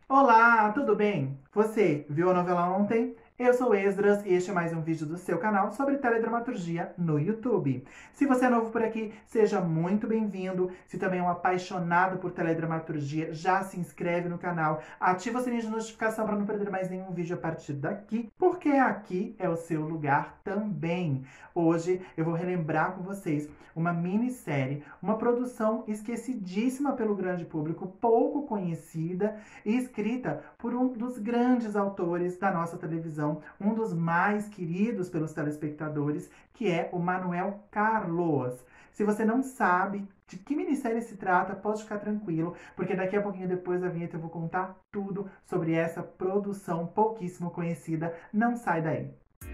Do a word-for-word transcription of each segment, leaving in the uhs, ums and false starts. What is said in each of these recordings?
Olá, tudo bem? Você viu a novela ontem? Eu sou Esdras e este é mais um vídeo do seu canal sobre teledramaturgia no YouTube. Se você é novo por aqui, seja muito bem-vindo. Se também é um apaixonado por teledramaturgia, já se inscreve no canal, ativa o sininho de notificação para não perder mais nenhum vídeo a partir daqui, porque aqui é o seu lugar também. Hoje eu vou relembrar com vocês uma minissérie, uma produção esquecidíssima pelo grande público, pouco conhecida e escrita por um dos grandes autores da nossa televisão, um dos mais queridos pelos telespectadores, que é o Manuel Carlos. Se você não sabe de que minissérie se trata, pode ficar tranquilo, porque daqui a pouquinho depois da vinheta eu vou contar tudo sobre essa produção pouquíssimo conhecida. Não sai daí!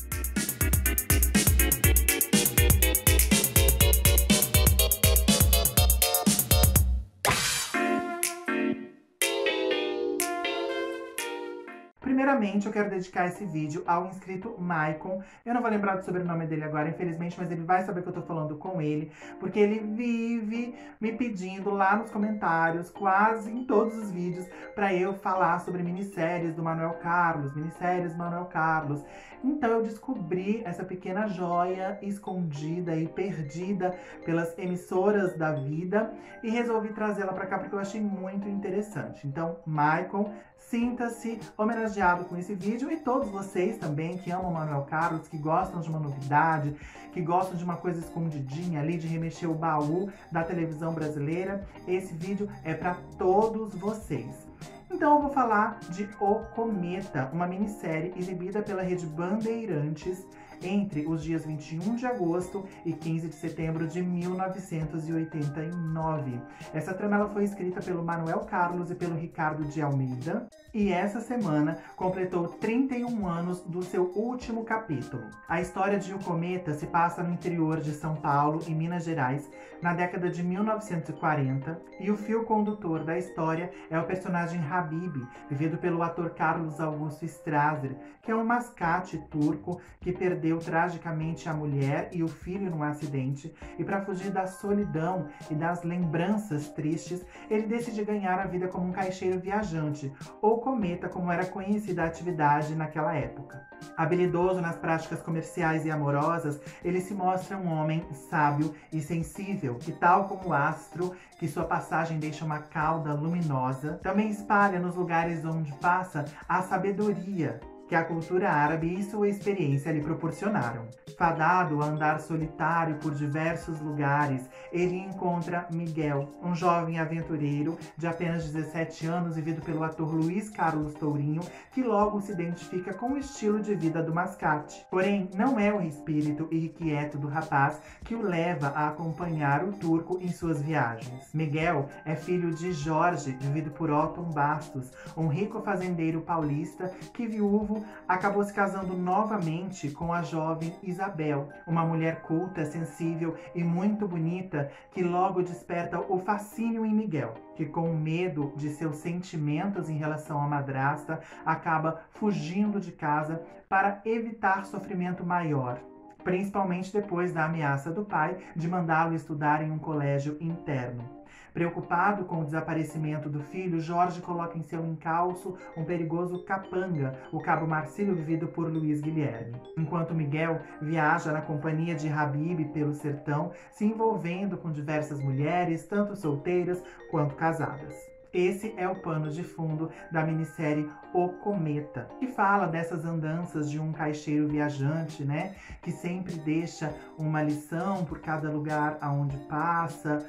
Primeiramente, eu quero dedicar esse vídeo ao inscrito Maicon. Eu não vou lembrar do sobrenome dele agora, infelizmente, mas ele vai saber que eu tô falando com ele, porque ele vive me pedindo lá nos comentários, quase em todos os vídeos, para eu falar sobre minisséries do Manuel Carlos, minisséries do Manuel Carlos. Então eu descobri essa pequena joia escondida e perdida pelas emissoras da vida e resolvi trazê-la para cá porque eu achei muito interessante. Então, Maicon, sinta-se homenageado com esse vídeo, e todos vocês também que amam Manuel Carlos, que gostam de uma novidade, que gostam de uma coisa escondidinha ali, de remexer o baú da televisão brasileira, esse vídeo é para todos vocês. Então eu vou falar de O Cometa, uma minissérie exibida pela Rede Bandeirantes entre os dias vinte e um de agosto e quinze de setembro de mil novecentos e oitenta e nove. Essa trama ela foi escrita pelo Manuel Carlos e pelo Ricardo de Almeida, e essa semana completou trinta e um anos do seu último capítulo. A história de O Cometa se passa no interior de São Paulo e Minas Gerais, na década de mil novecentos e quarenta, e o fio condutor da história é o personagem Habib, vivido pelo ator Carlos Augusto Strasser, que é um mascate turco que perdeu tragicamente a mulher e o filho num acidente, e para fugir da solidão e das lembranças tristes, ele decide ganhar a vida como um caixeiro viajante, ou cometa como era conhecida a atividade naquela época. Habilidoso nas práticas comerciais e amorosas, ele se mostra um homem sábio e sensível, que tal como o astro, que sua passagem deixa uma cauda luminosa, também espalha nos lugares onde passa a sabedoria que a cultura árabe e sua experiência lhe proporcionaram. Fadado a andar solitário por diversos lugares, ele encontra Miguel, um jovem aventureiro de apenas dezessete anos, vivido pelo ator Luiz Carlos Tourinho, que logo se identifica com o estilo de vida do mascate. Porém, não é o espírito irrequieto do rapaz que o leva a acompanhar o turco em suas viagens. Miguel é filho de Jorge, vivido por Otton Bastos, um rico fazendeiro paulista que, viúvo, acabou se casando novamente com a jovem Isabel, uma mulher culta, sensível e muito bonita, que logo desperta o fascínio em Miguel, que, com medo de seus sentimentos em relação à madrasta, acaba fugindo de casa para evitar sofrimento maior, principalmente depois da ameaça do pai de mandá-lo estudar em um colégio interno. Preocupado com o desaparecimento do filho, Jorge coloca em seu encalço um perigoso capanga, o cabo Marcílio, vivido por Luiz Guilherme. Enquanto Miguel viaja na companhia de Habib pelo sertão, se envolvendo com diversas mulheres, tanto solteiras quanto casadas. Esse é o pano de fundo da minissérie O Cometa, que fala dessas andanças de um caixeiro viajante, né? Que sempre deixa uma lição por cada lugar aonde passa,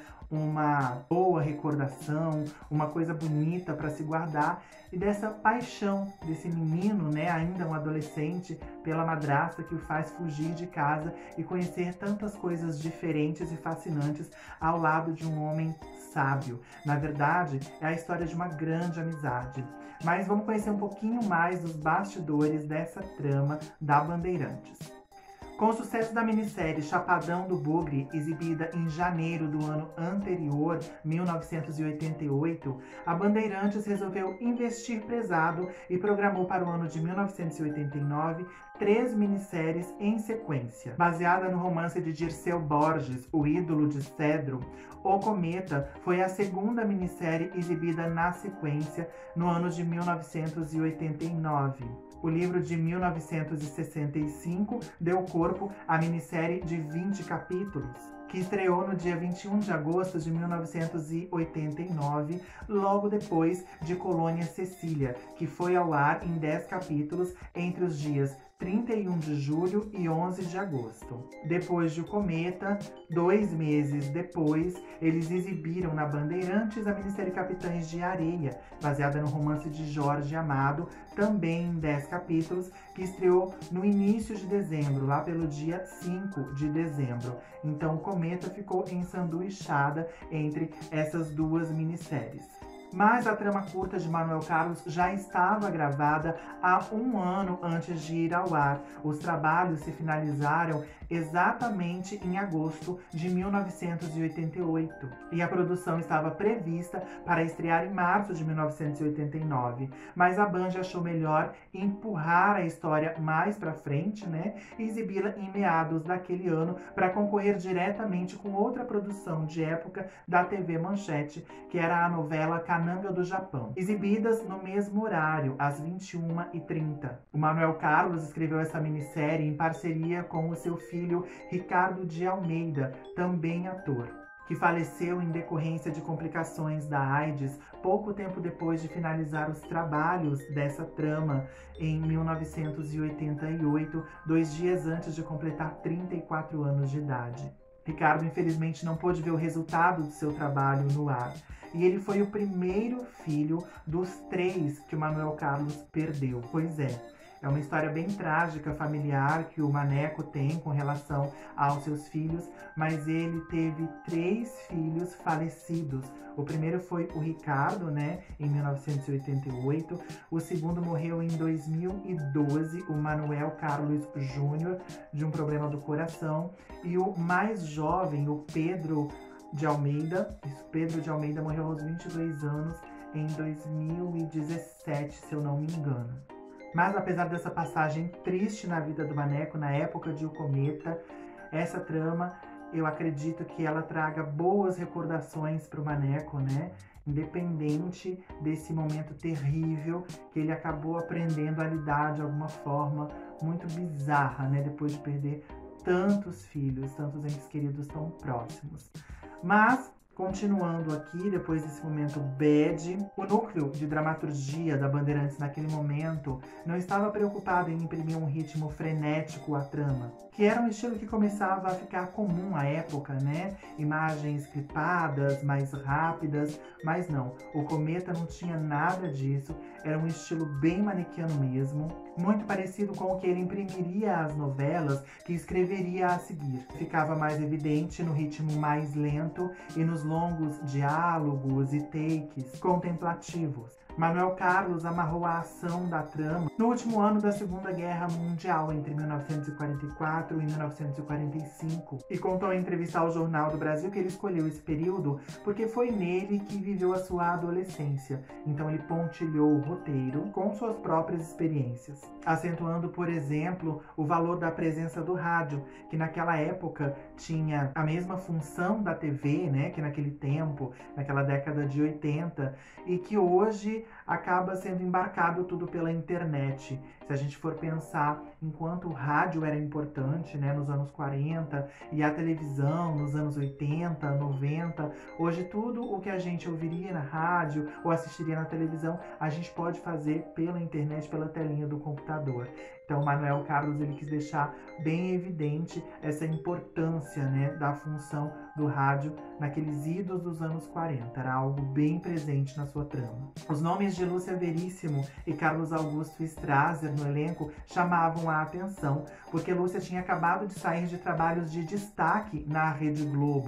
uma boa recordação, uma coisa bonita para se guardar, e dessa paixão desse menino, né, ainda um adolescente, pela madrasta que o faz fugir de casa e conhecer tantas coisas diferentes e fascinantes ao lado de um homem sábio. Na verdade, é a história de uma grande amizade. Mas vamos conhecer um pouquinho mais dos bastidores dessa trama da Bandeirantes. Com o sucesso da minissérie Chapadão do Bugre, exibida em janeiro do ano anterior, mil novecentos e oitenta e oito, a Bandeirantes resolveu investir pesado e programou para o ano de mil novecentos e oitenta e nove três minisséries em sequência. Baseada no romance de Dirceu Borges, O Ídolo de Cedro, O Cometa foi a segunda minissérie exibida na sequência no ano de mil novecentos e oitenta e nove. O livro de mil novecentos e sessenta e cinco deu corpo à minissérie de vinte capítulos, que estreou no dia vinte e um de agosto de mil novecentos e oitenta e nove, logo depois de Colônia Cecília, que foi ao ar em dez capítulos entre os dias trinta e um de julho e onze de agosto. Depois de O Cometa, dois meses depois, eles exibiram na Bandeirantes a minissérie Capitães de Areia, baseada no romance de Jorge Amado, também em dez capítulos, que estreou no início de dezembro, lá pelo dia cinco de dezembro. Então, O Cometa ficou ensanduichada entre essas duas minisséries. Mas a trama curta de Manuel Carlos já estava gravada há um ano antes de ir ao ar. Os trabalhos se finalizaram exatamente em agosto de mil novecentos e oitenta e oito. E a produção estava prevista para estrear em março de mil novecentos e oitenta e nove. Mas a Band achou melhor empurrar a história mais para frente, né? E exibi-la em meados daquele ano para concorrer diretamente com outra produção de época da T V Manchete, que era a novela Cananga do Japão, exibidas no mesmo horário, às vinte e uma e trinta. O Manuel Carlos escreveu essa minissérie em parceria com o seu filho Ricardo de Almeida, também ator, que faleceu em decorrência de complicações da AIDS pouco tempo depois de finalizar os trabalhos dessa trama em mil novecentos e oitenta e oito, dois dias antes de completar trinta e quatro anos de idade. Ricardo, infelizmente, não pôde ver o resultado do seu trabalho no ar. E ele foi o primeiro filho dos três que o Manuel Carlos perdeu. Pois é, é uma história bem trágica, familiar, que o Maneco tem com relação aos seus filhos, mas ele teve três filhos falecidos. O primeiro foi o Ricardo, né, em mil novecentos e oitenta e oito. O segundo morreu em dois mil e doze, o Manuel Carlos Júnior, de um problema do coração. E o mais jovem, o Pedro de Almeida, isso, Pedro de Almeida morreu aos vinte e dois anos em dois mil e dezessete, se eu não me engano. Mas apesar dessa passagem triste na vida do Maneco, na época de O Cometa, essa trama, eu acredito que ela traga boas recordações para o Maneco, né? Independente desse momento terrível que ele acabou aprendendo a lidar de alguma forma muito bizarra, né? Depois de perder tantos filhos, tantos entes queridos tão próximos. Mas, continuando aqui, depois desse momento bad, o núcleo de dramaturgia da Bandeirantes naquele momento não estava preocupado em imprimir um ritmo frenético à trama, que era um estilo que começava a ficar comum à época, né? Imagens clipadas, mais rápidas, mas não. O Cometa não tinha nada disso, era um estilo bem maniquiano mesmo, muito parecido com o que ele imprimiria às novelas que escreveria a seguir. Ficava mais evidente no ritmo mais lento e nos longos diálogos e takes contemplativos. Manuel Carlos amarrou a ação da trama no último ano da Segunda Guerra Mundial, entre mil novecentos e quarenta e quatro e mil novecentos e quarenta e cinco, e contou em entrevista ao Jornal do Brasil que ele escolheu esse período porque foi nele que viveu a sua adolescência. Então ele pontilhou o roteiro com suas próprias experiências, acentuando, por exemplo, o valor da presença do rádio, que naquela época tinha a mesma função da T V, né, que naquele tempo, naquela década de oitenta, e que hoje acaba sendo embarcado tudo pela internet. Se a gente for pensar, enquanto o rádio era importante, né, nos anos quarenta, e a televisão nos anos oitenta, noventa, hoje tudo o que a gente ouviria na rádio ou assistiria na televisão, a gente pode fazer pela internet, pela telinha do computador. Então, o Manuel Carlos ele quis deixar bem evidente essa importância, né, da função do rádio naqueles idos dos anos quarenta. Era algo bem presente na sua trama. Os nomes de Lúcia Veríssimo e Carlos Augusto Strasser no elenco chamavam a atenção, porque Lúcia tinha acabado de sair de trabalhos de destaque na Rede Globo.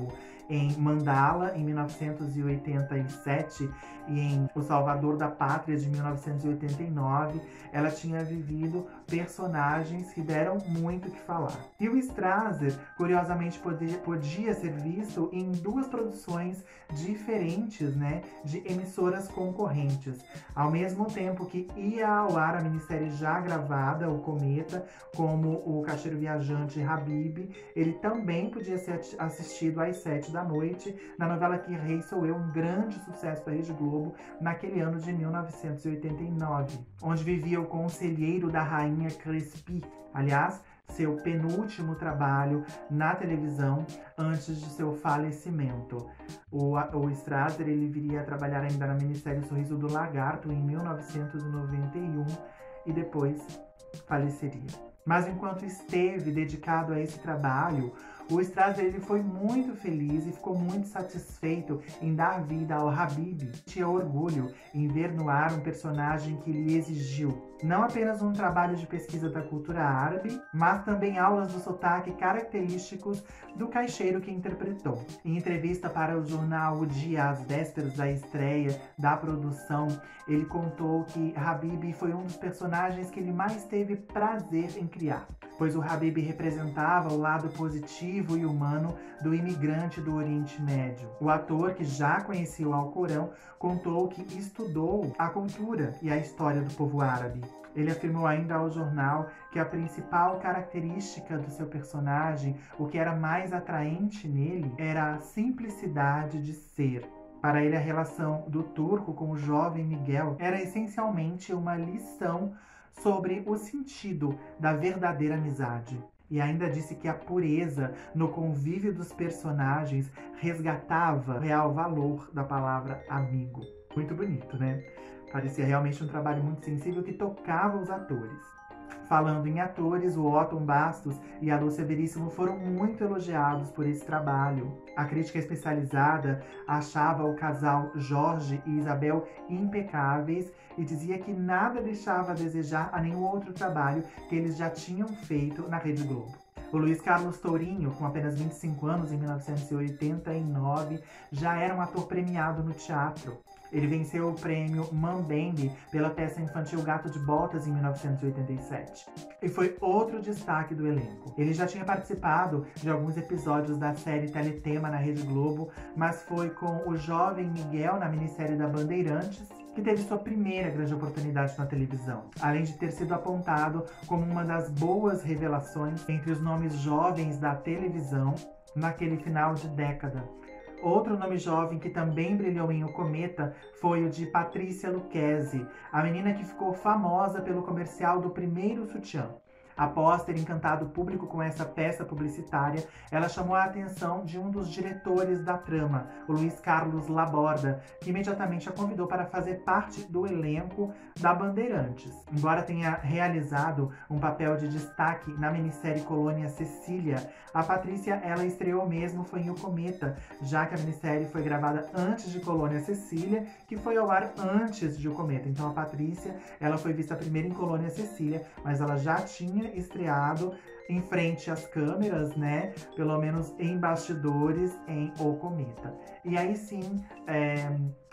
em Mandala, em mil novecentos e oitenta e sete, e em O Salvador da Pátria, de mil novecentos e oitenta e nove, ela tinha vivido personagens que deram muito o que falar. E o Strasser, curiosamente, podia, podia ser visto em duas produções diferentes, né, de emissoras concorrentes. Ao mesmo tempo que ia ao ar a minissérie já gravada, O Cometa, como O Caixeiro Viajante Habib, ele também podia ser assistido às sete da noite na novela Que Rei Sou Eu, um grande sucesso da Rede Globo naquele ano de mil novecentos e oitenta e nove, onde vivia o conselheiro da rainha Crespi, aliás, seu penúltimo trabalho na televisão antes de seu falecimento. O, o Strasser, ele viria a trabalhar ainda na minissérie O Sorriso do Lagarto em mil novecentos e noventa e um e depois faleceria. Mas enquanto esteve dedicado a esse trabalho, o Strasser ele foi muito feliz e ficou muito satisfeito em dar vida ao Habib. Tinha orgulho em ver no ar um personagem que lhe exigiu não apenas um trabalho de pesquisa da cultura árabe, mas também aulas do sotaque característicos do caixeiro que interpretou. Em entrevista para o jornal O Dia, às vésperas da estreia da produção, ele contou que Habib foi um dos personagens que ele mais teve prazer em criar, pois o Habib representava o lado positivo e humano do imigrante do Oriente Médio. O ator, que já conhecia o Alcorão, contou que estudou a cultura e a história do povo árabe. Ele afirmou ainda ao jornal que a principal característica do seu personagem, o que era mais atraente nele, era a simplicidade de ser. Para ele, a relação do turco com o jovem Miguel era essencialmente uma lição sobre o sentido da verdadeira amizade. E ainda disse que a pureza no convívio dos personagens resgatava o real valor da palavra amigo. Muito bonito, né? Parecia realmente um trabalho muito sensível que tocava os atores. Falando em atores, o Otton Bastos e a Lúcia Veríssimo foram muito elogiados por esse trabalho. A crítica especializada achava o casal Jorge e Isabel impecáveis e dizia que nada deixava a desejar a nenhum outro trabalho que eles já tinham feito na Rede Globo. O Luiz Carlos Tourinho, com apenas vinte e cinco anos, em mil novecentos e oitenta e nove, já era um ator premiado no teatro. Ele venceu o prêmio Mambembe pela peça infantil Gato de Botas em mil novecentos e oitenta e sete. E foi outro destaque do elenco. Ele já tinha participado de alguns episódios da série Teletema na Rede Globo, mas foi com o jovem Miguel na minissérie da Bandeirantes que teve sua primeira grande oportunidade na televisão, além de ter sido apontado como uma das boas revelações entre os nomes jovens da televisão naquele final de década. Outro nome jovem que também brilhou em O Cometa foi o de Patrícia Lucchesi, a menina que ficou famosa pelo comercial do primeiro sutiã. Após ter encantado o público com essa peça publicitária, ela chamou a atenção de um dos diretores da trama, o Luiz Carlos Laborda, que imediatamente a convidou para fazer parte do elenco da Bandeirantes. Embora tenha realizado um papel de destaque na minissérie Colônia Cecília, a Patrícia ela estreou mesmo foi em O Cometa, já que a minissérie foi gravada antes de Colônia Cecília, que foi ao ar antes de O Cometa. Então a Patrícia ela foi vista primeiro em Colônia Cecília, mas ela já tinha estreado em frente às câmeras, né? Pelo menos em bastidores em O Cometa. E aí sim, é,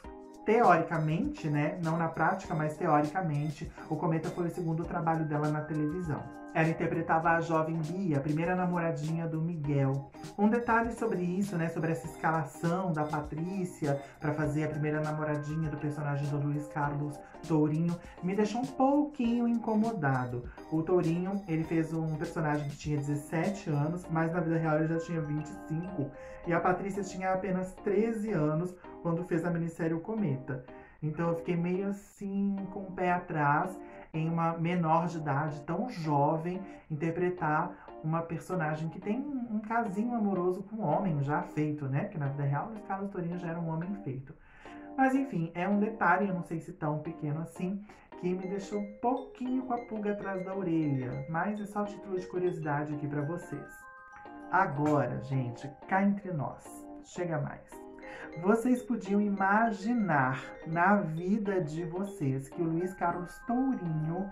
teoricamente, né? Não na prática, mas teoricamente, O Cometa foi o segundo trabalho dela na televisão. Ela interpretava a jovem Bia, a primeira namoradinha do Miguel. Um detalhe sobre isso, né, sobre essa escalação da Patrícia para fazer a primeira namoradinha do personagem do Luiz Carlos Tourinho, me deixou um pouquinho incomodado. O Tourinho, ele fez um personagem que tinha dezessete anos, mas na vida real ele já tinha vinte e cinco. E a Patrícia tinha apenas treze anos quando fez a minissérie O Cometa. Então eu fiquei meio assim, com o pé atrás, em uma menor de idade, tão jovem, interpretar uma personagem que tem um, um casinho amoroso com um homem já feito, né? Porque na vida real, o Carlos Tourinho já era um homem feito. Mas enfim, é um detalhe, eu não sei se tão pequeno assim, que me deixou um pouquinho com a pulga atrás da orelha. Mas é só título de curiosidade aqui pra vocês. Agora, gente, cá entre nós, chega mais. Vocês podiam imaginar na vida de vocês que o Luiz Carlos Tourinho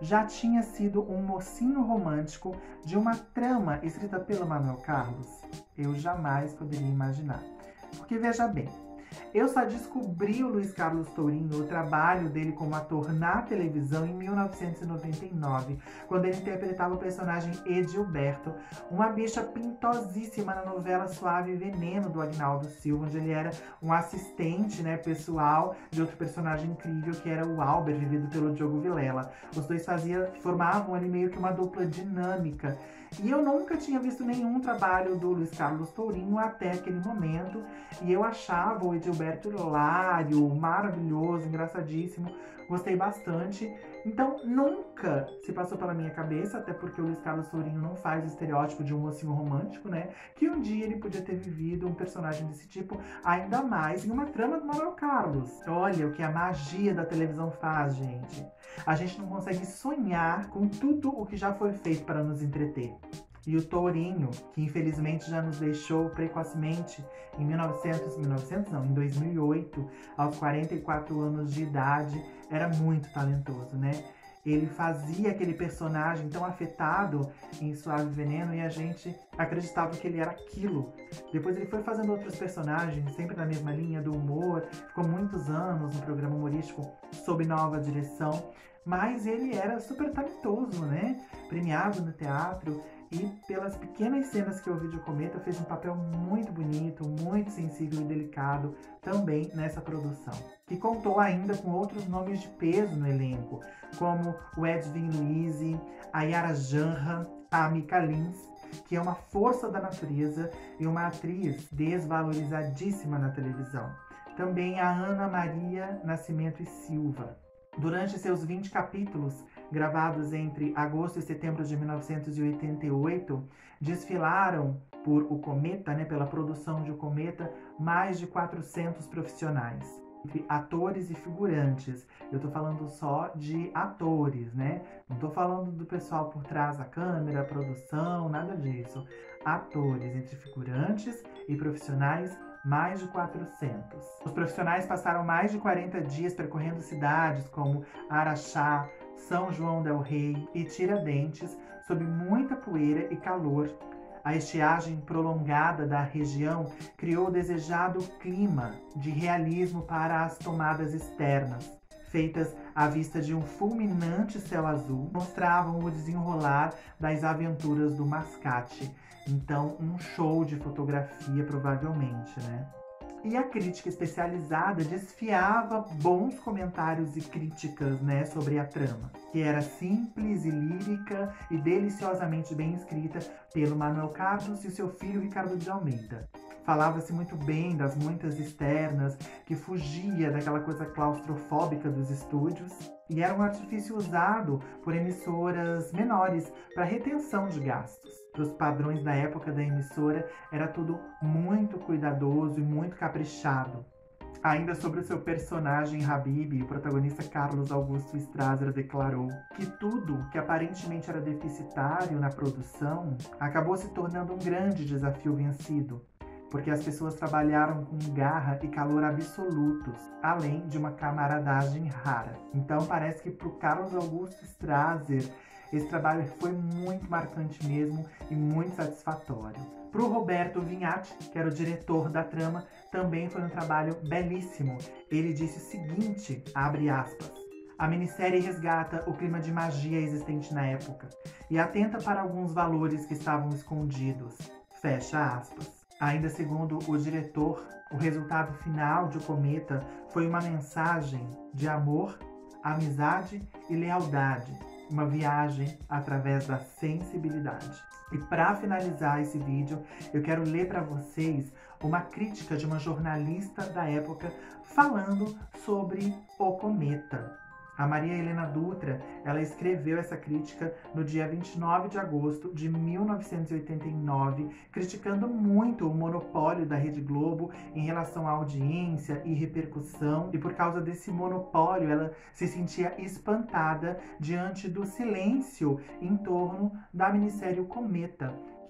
já tinha sido um mocinho romântico de uma trama escrita pelo Manuel Carlos? Eu jamais poderia imaginar. Porque veja bem, eu só descobri o Luiz Carlos Tourinho, o trabalho dele como ator na televisão, em mil novecentos e noventa e nove, quando ele interpretava o personagem Edilberto, uma bicha pintosíssima na novela Suave Veneno, do Agnaldo Silva, onde ele era um assistente, né, pessoal de outro personagem incrível, que era o Albert, vivido pelo Diogo Vilela. Os dois fazia, formavam ali meio que uma dupla dinâmica. E eu nunca tinha visto nenhum trabalho do Luiz Carlos Tourinho até aquele momento. E eu achava o Edilberto hilário, maravilhoso, engraçadíssimo. Gostei bastante. Então, nunca se passou pela minha cabeça, até porque o Luiz Carlos Tourinho não faz o estereótipo de um mocinho romântico, né? Que um dia ele podia ter vivido um personagem desse tipo, ainda mais em uma trama do Manuel Carlos. Olha o que a magia da televisão faz, gente. A gente não consegue sonhar com tudo o que já foi feito para nos entreter. E o Tourinho, que infelizmente já nos deixou precocemente em mil e novecentos, mil e novecentos não, em dois mil e oito, aos quarenta e quatro anos de idade, era muito talentoso, né? Ele fazia aquele personagem tão afetado em Suave Veneno e a gente acreditava que ele era aquilo. Depois ele foi fazendo outros personagens, sempre na mesma linha do humor, ficou muitos anos no programa humorístico sob nova direção, mas ele era super talentoso, né? Premiado no teatro. E pelas pequenas cenas que eu vi de O Cometa, fez um papel muito bonito, muito sensível e delicado também nessa produção. Que contou ainda com outros nomes de peso no elenco, como o Edwin Luiz, a Yara Janra, a Mica Lins, que é uma força da natureza e uma atriz desvalorizadíssima na televisão. Também a Ana Maria Nascimento e Silva. Durante seus vinte capítulos, gravados entre agosto e setembro de mil novecentos e oitenta e oito, desfilaram por O Cometa, né, pela produção de O Cometa, mais de quatrocentos profissionais, entre atores e figurantes. Eu tô falando só de atores, né? Não tô falando do pessoal por trás da câmera, produção, nada disso. Atores, entre figurantes e profissionais, mais de quatrocentos. Os profissionais passaram mais de quarenta dias percorrendo cidades como Araxá, São João del Rei e Tiradentes, sob muita poeira e calor. A estiagem prolongada da região criou o desejado clima de realismo para as tomadas externas, feitas à vista de um fulminante céu azul, mostravam o desenrolar das aventuras do Mascate. Então, um show de fotografia, provavelmente, né? E a crítica especializada desfiava bons comentários e críticas, né, sobre a trama, que era simples e lírica e deliciosamente bem escrita pelo Manuel Carlos e seu filho Ricardo de Almeida. Falava-se muito bem das muitas externas, que fugia daquela coisa claustrofóbica dos estúdios, e era um artifício usado por emissoras menores para retenção de gastos. Para os padrões da época da emissora, era tudo muito cuidadoso e muito caprichado. Ainda sobre o seu personagem Habib, o protagonista Carlos Augusto Strasser declarou que tudo que aparentemente era deficitário na produção acabou se tornando um grande desafio vencido, porque as pessoas trabalharam com garra e calor absolutos, além de uma camaradagem rara. Então parece que para o Carlos Augusto Strasser, esse trabalho foi muito marcante mesmo e muito satisfatório. Para o Roberto Vignati, que era o diretor da trama, também foi um trabalho belíssimo. Ele disse o seguinte, abre aspas: a minissérie resgata o clima de magia existente na época e atenta para alguns valores que estavam escondidos. Fecha aspas. Ainda segundo o diretor, o resultado final de O Cometa foi uma mensagem de amor, amizade e lealdade. Uma viagem através da sensibilidade. E para finalizar esse vídeo, eu quero ler para vocês uma crítica de uma jornalista da época falando sobre O Cometa. A Maria Helena Dutra, ela escreveu essa crítica no dia vinte e nove de agosto de mil novecentos e oitenta e nove, criticando muito o monopólio da Rede Globo em relação à audiência e repercussão. E por causa desse monopólio, ela se sentia espantada diante do silêncio em torno da minissérie O Cometa,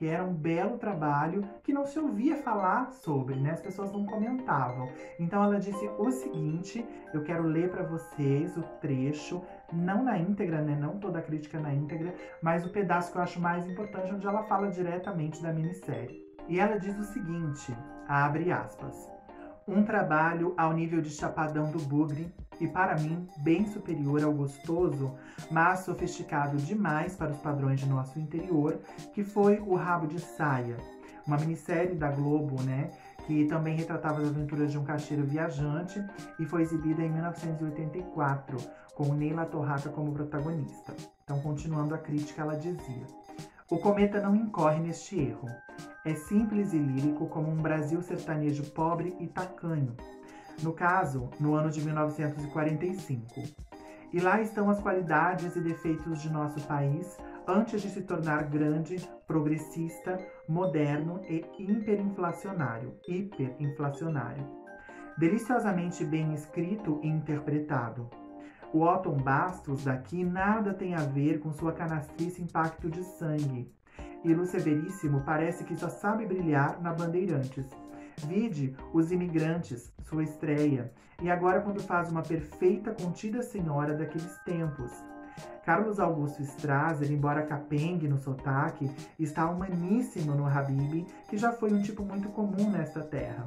que era um belo trabalho que não se ouvia falar sobre, né? As pessoas não comentavam. Então ela disse o seguinte, eu quero ler para vocês o trecho, não na íntegra, né? Não toda a crítica na íntegra, mas o pedaço que eu acho mais importante, onde ela fala diretamente da minissérie. E ela diz o seguinte, abre aspas, um trabalho ao nível de Chapadão do Bugre e, para mim, bem superior ao gostoso, mas sofisticado demais para os padrões de nosso interior, que foi O Rabo de Saia, uma minissérie da Globo, né, que também retratava as aventuras de um caixeiro viajante e foi exibida em mil novecentos e oitenta e quatro, com Neila Torraca como protagonista. Então, continuando a crítica, ela dizia: o cometa não incorre neste erro. É simples e lírico como um Brasil sertanejo pobre e tacanho. No caso, no ano de mil novecentos e quarenta e cinco. E lá estão as qualidades e defeitos de nosso país antes de se tornar grande, progressista, moderno e hiperinflacionário. Hiperinflacionário. Deliciosamente bem escrito e interpretado. O Otton Bastos daqui nada tem a ver com sua canastrice impacto de sangue. E Lúcia Veríssimo parece que só sabe brilhar na Bandeirantes. Vide Os Imigrantes, sua estreia, e agora quando faz uma perfeita contida senhora daqueles tempos. Carlos Augusto Strasser, embora capengue no sotaque, está humaníssimo no Habib, que já foi um tipo muito comum nesta terra.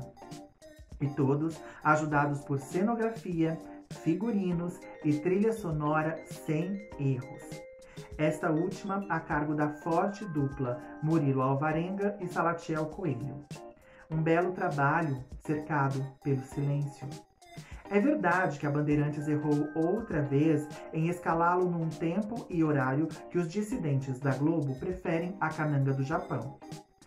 E todos ajudados por cenografia, figurinos e trilha sonora sem erros. Esta última a cargo da forte dupla Murilo Alvarenga e Salatiel Coelho. Um belo trabalho cercado pelo silêncio. É verdade que a Bandeirantes errou outra vez em escalá-lo num tempo e horário que os dissidentes da Globo preferem a cananga do Japão.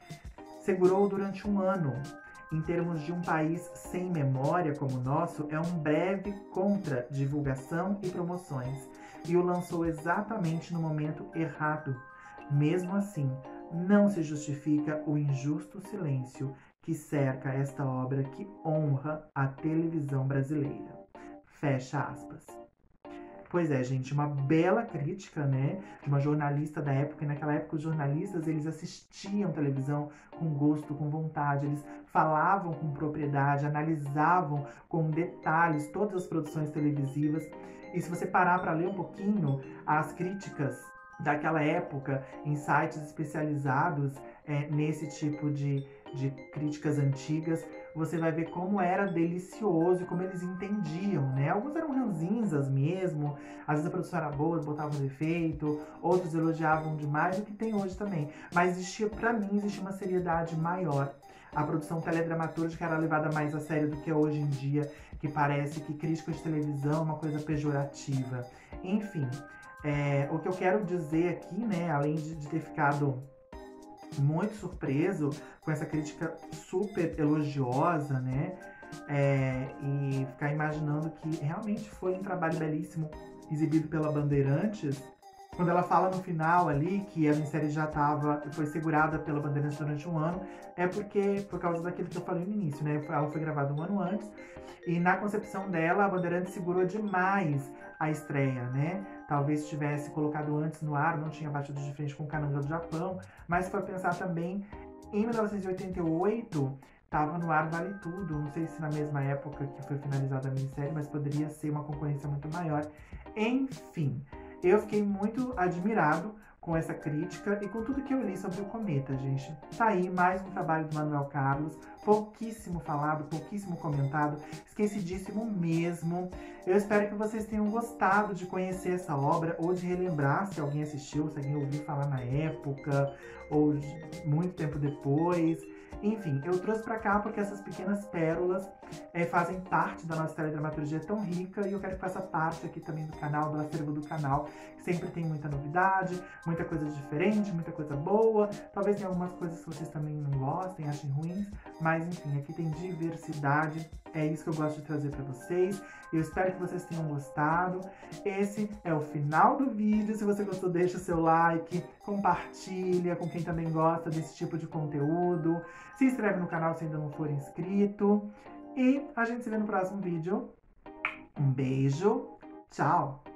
Segurou durante um ano. Em termos de um país sem memória como o nosso, é um breve contra divulgação e promoções, e o lançou exatamente no momento errado. Mesmo assim, não se justifica o injusto silêncio que cerca esta obra que honra a televisão brasileira. Fecha aspas. Pois é, gente, uma bela crítica, né, de uma jornalista da época. E naquela época os jornalistas, eles assistiam televisão com gosto, com vontade, eles falavam com propriedade, analisavam com detalhes todas as produções televisivas. E se você parar para ler um pouquinho as críticas daquela época em sites especializados é, nesse tipo de, de críticas antigas, você vai ver como era delicioso e como eles entendiam, né? Alguns eram ranzinzas mesmo, às vezes a produção era boa, botavam defeito, outros elogiavam demais, o que tem hoje também. Mas existia, pra mim, existia uma seriedade maior. A produção teledramatúrgica era levada mais a sério do que é hoje em dia, que parece que crítica de televisão é uma coisa pejorativa. Enfim, é, o que eu quero dizer aqui, né, além de, de ter ficado muito surpreso com essa crítica super elogiosa, né? É, e ficar imaginando que realmente foi um trabalho belíssimo exibido pela Bandeirantes. Quando ela fala no final ali que a minissérie já estava, foi segurada pela Bandeirantes durante um ano, é porque, por causa daquilo que eu falei no início, né? Ela foi gravada um ano antes e na concepção dela, a Bandeirantes segurou demais a estreia, né? Talvez tivesse colocado antes no ar, não tinha batido de frente com o Cananga do Japão, mas se for pensar também, em mil novecentos e oitenta e oito, estava no ar Vale Tudo, não sei se na mesma época que foi finalizada a minissérie, mas poderia ser uma concorrência muito maior. Enfim, eu fiquei muito admirado com essa crítica e com tudo que eu li sobre o cometa, gente. Tá aí mais um trabalho do Manuel Carlos, pouquíssimo falado, pouquíssimo comentado, esquecidíssimo mesmo. Eu espero que vocês tenham gostado de conhecer essa obra ou de relembrar, se alguém assistiu, se alguém ouviu falar na época ou muito tempo depois. Enfim, eu trouxe pra cá porque essas pequenas pérolas é, fazem parte da nossa teledramaturgia tão rica e eu quero que faça parte aqui também do canal, do acervo do canal, que sempre tem muita novidade, muita coisa diferente, muita coisa boa. Talvez tenha algumas coisas que vocês também não gostem, achem ruins, mas enfim, aqui tem diversidade. É isso que eu gosto de trazer pra vocês. Eu espero que vocês tenham gostado. Esse é o final do vídeo. Se você gostou, deixa o seu like, compartilha com quem também gosta desse tipo de conteúdo. Se inscreve no canal se ainda não for inscrito. E a gente se vê no próximo vídeo. Um beijo. Tchau!